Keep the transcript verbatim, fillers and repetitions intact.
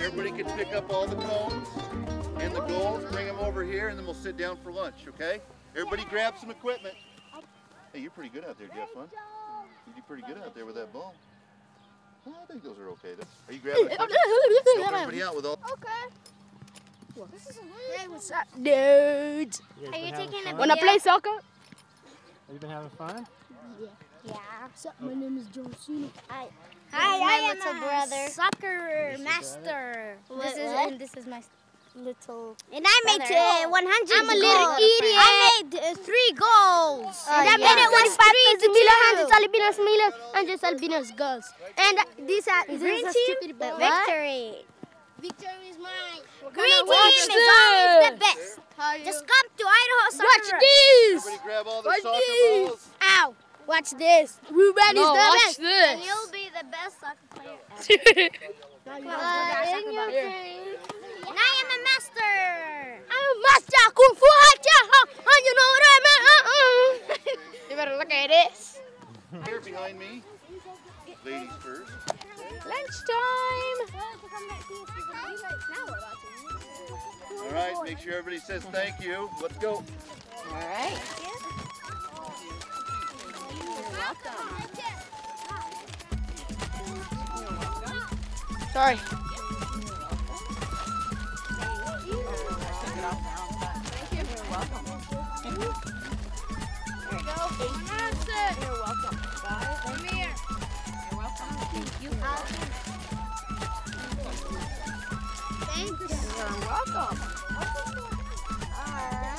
Everybody can pick up all the cones and the goals, bring them over here, and then we'll sit down for lunch, okay? Everybody grab some equipment. Hey, you're pretty good out there, Jeff, huh? You do pretty good out there with that ball. Well, I think those are okay. Are you grabbing it? Help everybody out with all. Okay. Hey, what's up, dudes? Are you taking a Wanna play soccer? Have you been having fun? Yeah. Yeah. What's up? My name is Josino. I, Hi, my I am little a brother. soccer master. This is What? and this is my little. And I made brother. uh, one hundred I'm a goals. little idiot. I made uh, three goals. Uh, and I yeah. made it was three to two. Albinos Milan and just Albinos girls. And this is Green a team, stupid ball. victory. Victory is mine. Green Watch team is this. always the best. Just come to Idaho Soccer. Watch this. Everybody grab all their Watch soccer this. balls. Ow. Watch this. Ruben No, is the watch best. And you'll be the best soccer player ever. Come on, let's go to our soccer ball. And I am a master. I'm a master kung fu hacha. And you know what I mean? Uh-uh. You better look at this. Here behind me. Ladies first. Lunchtime. All right, make sure everybody says thank you. Let's go. All right. Sorry. Thank you. You're welcome. There you go. You're welcome. Bye. Come here. You're welcome. Thank you. Thank you. You're welcome. All right.